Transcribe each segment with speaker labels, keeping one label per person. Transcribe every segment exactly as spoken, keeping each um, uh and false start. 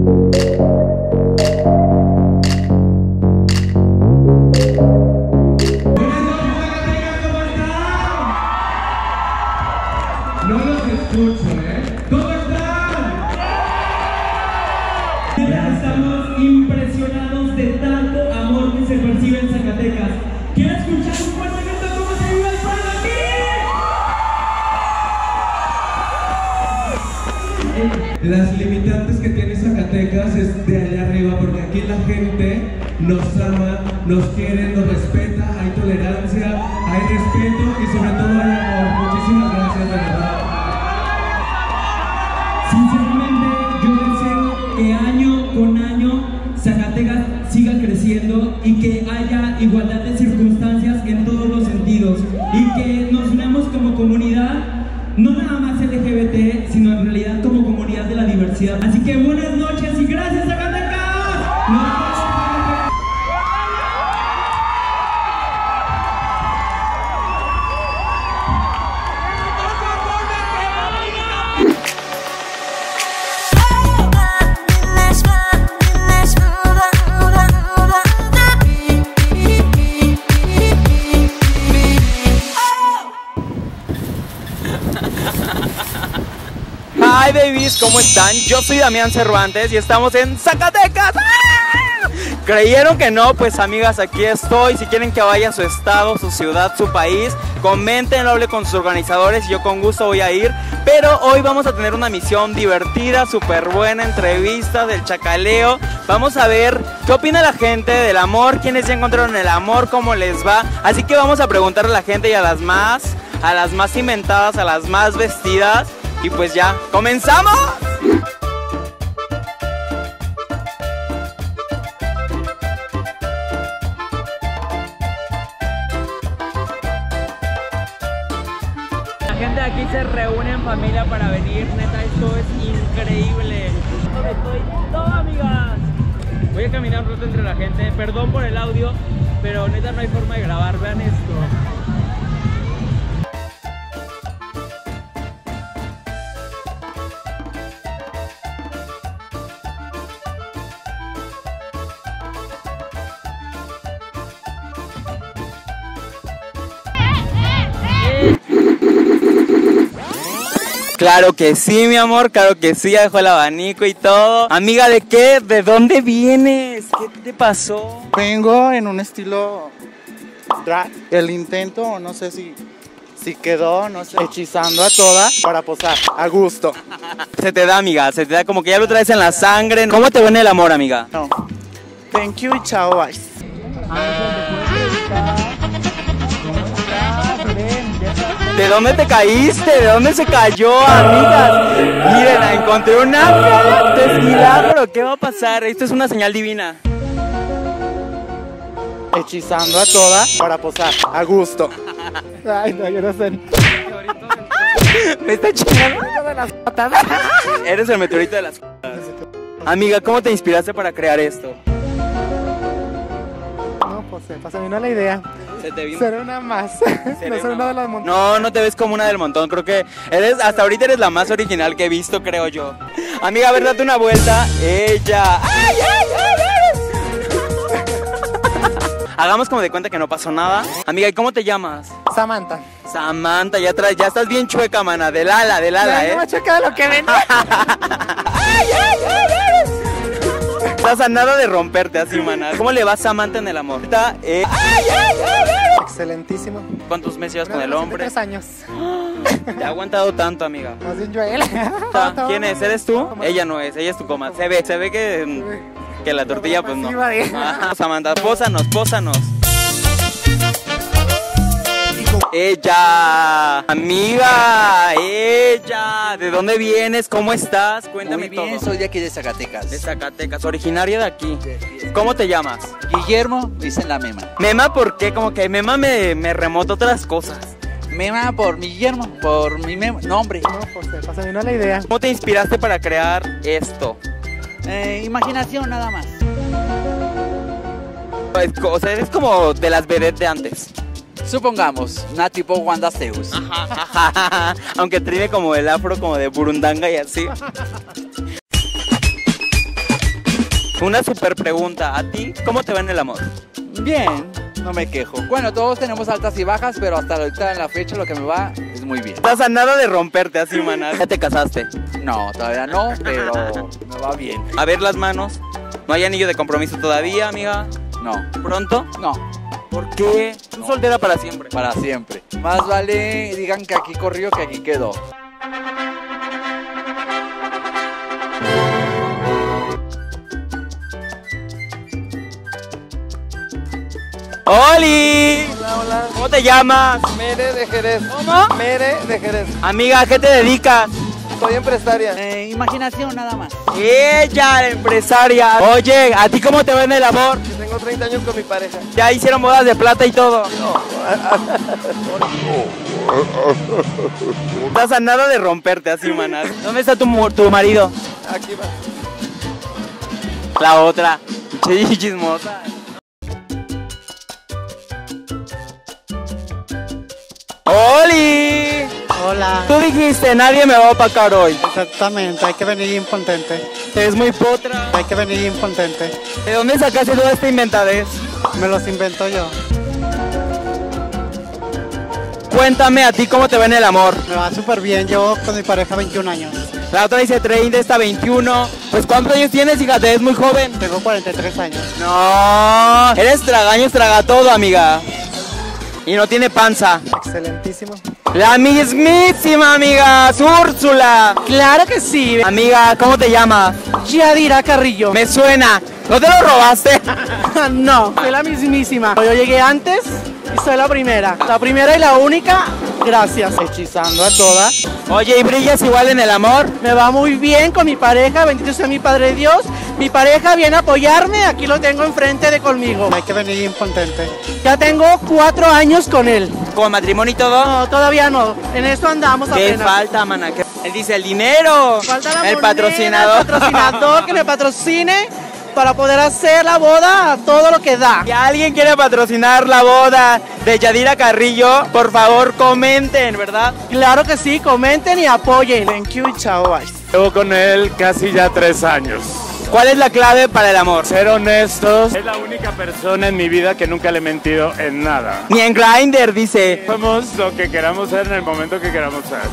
Speaker 1: No los escucho, ¿eh? ¿Cómo están? Estamos impresionados de tanto amor que se percibe en Zacatecas. ¿Quiero escuchar un fuerte grito cómo se vive el pueblo aquí? Las limitantes que tiene Zacatecas es de allá arriba, porque aquí la gente nos ama, nos quiere, nos respeta, hay tolerancia, hay respeto y sobre todo hay amor. Muchísimas gracias, de verdad. Sinceramente, yo deseo que año con año Zacatecas siga creciendo y que haya igualdad de circunstancias en todos los sentidos y que nos unamos como comunidad, no nada más L G B T, sino en realidad como comunidad de la diversidad. Así que buenas noches y gracias, Zacatecas. ¡No!
Speaker 2: Hi babies, ¿cómo están? Yo soy Damián Cervantes y estamos en Zacatecas. ¡Ah! ¿Creyeron que no? Pues amigas, aquí estoy. Si quieren que vaya a su estado, su ciudad, su país, comenten, hable con sus organizadores y yo con gusto voy a ir. Pero hoy vamos a tener una misión divertida, súper buena, entrevista del chacaleo. Vamos a ver qué opina la gente del amor, quiénes ya encontraron el amor, cómo les va. Así que vamos a preguntarle a la gente y a las más, a las más inventadas, a las más vestidas. Y pues ya, ¡comenzamos! La gente de aquí se reúne en familia para venir, neta, esto es increíble. Estoy todo, amigas. Voy a caminar un rato entre la gente, perdón por el audio, pero neta no hay forma de grabar, vean esto. Claro que sí, mi amor, claro que sí, ya dejó el abanico y todo. Amiga, ¿de qué? ¿De dónde vienes? ¿Qué te pasó?
Speaker 3: Vengo en un estilo drag. El intento, no sé si, si quedó, no sé, hechizando a toda para posar, a gusto.
Speaker 2: Se te da, amiga, se te da como que ya lo traes en la sangre. ¿Cómo te viene el amor, amiga?
Speaker 3: No. Thank you y chao, bye.
Speaker 2: ¿De dónde te caíste? ¿De dónde se cayó, amigas? Miren, encontré un ángel. Milagro, ¿qué va a pasar? Esto es una señal divina.
Speaker 3: Hechizando a toda para posar, a gusto. Ay, no, yo no sé.
Speaker 2: Me está chingando de las patas. Eres el meteorito de las patas. Amiga, ¿cómo te inspiraste para crear esto?
Speaker 3: No, pues se pasa a la idea.
Speaker 2: Se te vio.
Speaker 3: Seré una más. No soy una de las montones.
Speaker 2: No, no te ves como una del montón. Creo que eres, hasta ahorita eres la más original que he visto, creo yo. Amiga, a ver, date una vuelta. Ella. ¡Ay, ay, ay, ay! Hagamos como de cuenta que no pasó nada. Amiga, ¿y cómo te llamas?
Speaker 3: Samantha.
Speaker 2: Samantha, ya traes, ya estás bien chueca, mana. Del ala, del ala,
Speaker 3: no,
Speaker 2: eh.
Speaker 3: No me chueca de lo que ven.
Speaker 2: ¡Ay, ay, ay, ay! Estás a nada de romperte así, mana. ¿Cómo le va Samantha en el amor? Está, eh... ¡Ay, ay, ay, ay!
Speaker 3: Excelentísimo.
Speaker 2: ¿Cuántos meses llevas con el hombre?
Speaker 3: Tres años.
Speaker 2: Te ha aguantado tanto, amiga.
Speaker 3: Más bien yo a él.
Speaker 2: ¿Quién es? ¿Eres tú? Ella no es, ella es tu comadre. Se ve, se ve que, que la tortilla pues no. Ah, Samantha, pósanos, pósanos. Ella, amiga, ella, ¿de dónde vienes? ¿Cómo estás? Cuéntame.
Speaker 4: Muy bien,
Speaker 2: todo.
Speaker 4: soy de aquí de Zacatecas.
Speaker 2: De Zacatecas, originaria de aquí. ¿Cómo te llamas?
Speaker 4: Guillermo, dicen la Mema.
Speaker 2: Mema, ¿por qué? Como que Mema me, me remota otras cosas.
Speaker 4: Mema por mi Guillermo, por mi mema, nombre.
Speaker 3: No, pues se pasa a la idea.
Speaker 2: ¿Cómo te inspiraste para crear esto?
Speaker 4: Eh, imaginación nada más.
Speaker 2: O sea, eres como de las vedettes de antes.
Speaker 4: Supongamos, una tipo Wanda Zeus.
Speaker 2: Aunque tiene como el afro como de burundanga y así. Una super pregunta, ¿a ti cómo te va en el amor?
Speaker 4: Bien, no me quejo. Bueno, todos tenemos altas y bajas, pero hasta ahorita en la fecha lo que me va es muy bien.
Speaker 2: Estás a nada de romperte así, maná. ¿Ya te casaste?
Speaker 4: No, todavía no, pero me va bien.
Speaker 2: A ver las manos. ¿No hay anillo de compromiso todavía, amiga?
Speaker 4: No,
Speaker 2: ¿Pronto?
Speaker 4: no,
Speaker 2: ¿Por qué? ¿Tú soltera para siempre?
Speaker 4: para siempre. Más vale digan que aquí corrió que aquí quedó.
Speaker 2: ¡Oli!
Speaker 5: Hola, hola.
Speaker 2: ¿Cómo te llamas?
Speaker 5: Mere de Jerez.
Speaker 2: ¿Cómo?
Speaker 5: Mere de Jerez.
Speaker 2: Amiga, ¿a qué te dedicas?
Speaker 5: Soy empresaria.
Speaker 4: Eh, imaginación nada más.
Speaker 2: Ella, empresaria. Oye, ¿a ti cómo te va en el amor?
Speaker 5: Tengo treinta años con mi pareja.
Speaker 2: Ya hicieron bodas de plata y todo. Estás a nada de romperte así, maná. ¿Dónde está tu, mu- tu marido?
Speaker 5: Aquí va.
Speaker 2: La otra. Che, chismosa. ¡Oli!
Speaker 3: Hola.
Speaker 2: Tú dijiste, nadie me va a opacar hoy.
Speaker 3: Exactamente, hay que venir impotente.
Speaker 2: Te ves muy potra.
Speaker 3: Hay que venir impotente.
Speaker 2: ¿De dónde sacaste toda esta inventadez?
Speaker 3: Me los invento yo.
Speaker 2: Cuéntame a ti cómo te va en el amor.
Speaker 3: Me va súper bien, llevo con mi pareja veintiún años.
Speaker 2: La otra dice treinta, esta veintiuno. Pues ¿cuántos años tienes, hija? Te ves muy joven.
Speaker 3: Tengo cuarenta y tres años.
Speaker 2: No, eres tragaños, traga todo, amiga. Y no tiene panza.
Speaker 5: Excelentísimo.
Speaker 2: La mismísima, amiga, Úrsula.
Speaker 6: Claro que sí.
Speaker 2: Amiga, ¿cómo te llamas?
Speaker 6: Yadira Carrillo.
Speaker 2: Me suena. ¿No te lo robaste?
Speaker 6: No, soy la mismísima. Yo llegué antes y soy la primera. La primera y la única. Gracias.
Speaker 3: Hechizando a todas.
Speaker 2: Oye, ¿y brillas igual en el amor?
Speaker 6: Me va muy bien con mi pareja. Bendito sea mi Padre Dios. Mi pareja viene a apoyarme. Aquí lo tengo enfrente de conmigo.
Speaker 3: Hay que venir impotente.
Speaker 6: Ya tengo cuatro años con él.
Speaker 2: ¿Con matrimonio y todo?
Speaker 6: No, todavía no. En eso andamos
Speaker 2: ¿Qué
Speaker 6: apenas.
Speaker 2: falta, mana? ¿Qué- Él dice el dinero.
Speaker 6: Falta la
Speaker 2: el
Speaker 6: moneda,
Speaker 2: patrocinador.
Speaker 6: El patrocinador que me patrocine para poder hacer la boda a todo lo que da.
Speaker 2: Si alguien quiere patrocinar la boda de Yadira Carrillo, por favor comenten, ¿verdad?
Speaker 6: Claro que sí, comenten y apoyen.
Speaker 3: Thank you y chao, bye.
Speaker 7: Llevo con él casi ya tres años.
Speaker 2: ¿Cuál es la clave para el amor?
Speaker 7: Ser honestos. Es la única persona en mi vida que nunca le he mentido en nada.
Speaker 2: Ni en Grindr, dice.
Speaker 7: Somos lo que queramos ser en el momento que queramos ser.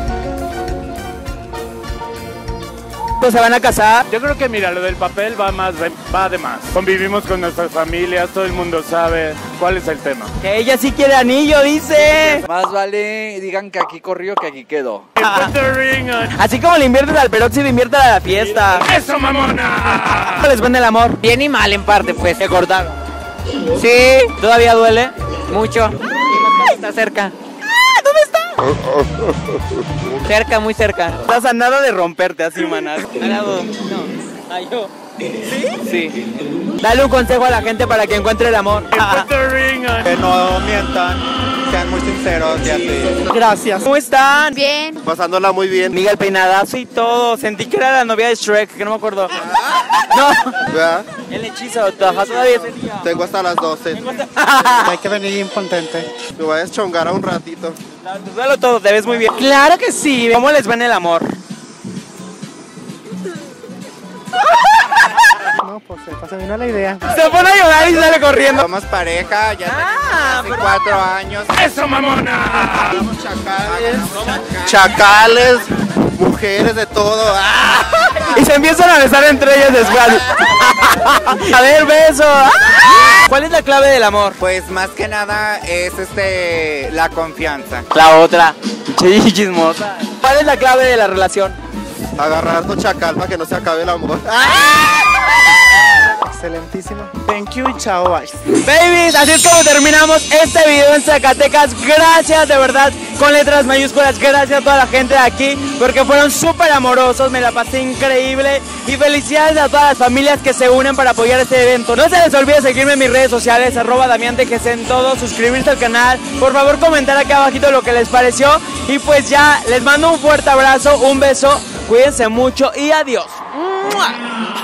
Speaker 2: ¿Se van a casar?
Speaker 7: Yo creo que mira, lo del papel va más de, va de más. Convivimos con nuestras familias, todo el mundo sabe cuál es el tema.
Speaker 2: Que ella sí quiere anillo, dice.
Speaker 4: Más vale digan que aquí corrió que aquí quedó.
Speaker 7: Put the ring on.
Speaker 2: Así como le inviertes al peróxido, inviértela a la fiesta.
Speaker 7: ¡Eso, mamona!
Speaker 2: ¿Cómo les va en el amor?
Speaker 8: Bien y mal en parte, pues.
Speaker 2: ¿Te cortaron?
Speaker 8: Sí,
Speaker 2: ¿Todavía duele?
Speaker 8: mucho. Está cerca.
Speaker 2: ¿Dónde está?
Speaker 8: Cerca, muy cerca.
Speaker 2: Estás a nada de romperte así, maná. Al lado. No. Ah, yo. ¿Sí?
Speaker 8: Sí.
Speaker 2: Dale un consejo a la gente para que encuentre el amor.
Speaker 7: Put the ring on.
Speaker 3: Que no mientan, sean muy sinceros y así.
Speaker 6: Gracias.
Speaker 2: ¿Cómo están?
Speaker 9: Bien.
Speaker 5: Pasándola muy bien.
Speaker 2: Miguel Peinadazo y todo. Sentí que era la novia de Shrek, que no me acuerdo. No.
Speaker 5: ¿Verdad?
Speaker 2: El hechizo, ajá, todavía ese día.
Speaker 5: Tengo hasta las doce.
Speaker 3: Hay que venir impotente.
Speaker 5: Me voy a deschongar a un ratito.
Speaker 2: Dalo todo, te ves muy bien.
Speaker 6: Claro que sí.
Speaker 2: ¿Cómo les va en el amor?
Speaker 6: No, pues se vino la idea.
Speaker 2: Se pone a llorar y sale corriendo.
Speaker 5: Somos pareja, ya
Speaker 2: Ah,
Speaker 5: tenemos hace cuatro años.
Speaker 7: ¡Eso, mamona!
Speaker 5: Somos chacales. Chacales, mujeres de todo. ¡Ah!
Speaker 2: Y se empiezan a besar entre ellas después. A ver, beso. ¿Cuál es la clave del amor?
Speaker 5: Pues más que nada es este la confianza.
Speaker 2: La otra. Che, chismosa. ¿Cuál es la clave de la relación?
Speaker 5: Agarrar tu chacal para que no se acabe el amor.
Speaker 3: Excelentísimo. Thank you y chao, bye.
Speaker 2: Babies, así es como terminamos este video en Zacatecas. Gracias de verdad, con letras mayúsculas, gracias a toda la gente de aquí, porque fueron súper amorosos, me la pasé increíble. Y felicidades a todas las familias que se unen para apoyar este evento. No se les olvide seguirme en mis redes sociales, arroba Damián T G C en todo, suscribirse al canal, por favor comentar aquí abajito lo que les pareció. Y pues ya, les mando un fuerte abrazo, un beso, cuídense mucho y adiós. ¡Mua!